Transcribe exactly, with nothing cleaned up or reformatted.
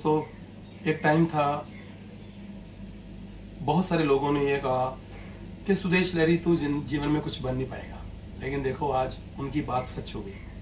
दोस्तों, एक टाइम था, बहुत सारे लोगों ने यह कहा कि सुदेश लहरी तू जीवन में कुछ बन नहीं पाएगा, लेकिन देखो आज उनकी बात सच हो गई।